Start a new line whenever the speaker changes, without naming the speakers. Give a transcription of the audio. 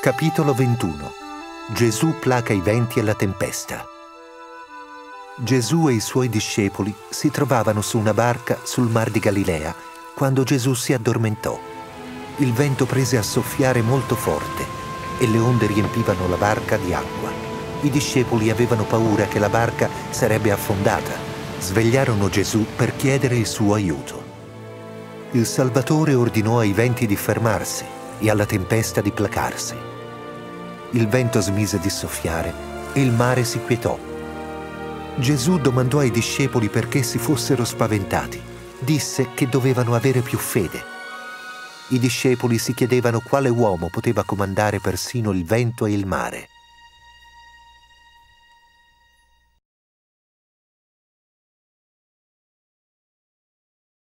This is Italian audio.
Capitolo 21. Gesù placa i venti e la tempesta. Gesù e i suoi discepoli si trovavano su una barca sul mar di Galilea quando Gesù si addormentò. Il vento prese a soffiare molto forte e le onde riempivano la barca di acqua. I discepoli avevano paura che la barca sarebbe affondata. Svegliarono Gesù per chiedere il suo aiuto. Il Salvatore ordinò ai venti di fermarsi e alla tempesta di placarsi. Il vento smise di soffiare e il mare si quietò. Gesù domandò ai discepoli perché si fossero spaventati. Disse che dovevano avere più fede. I discepoli si chiedevano quale uomo poteva comandare persino il vento e il mare.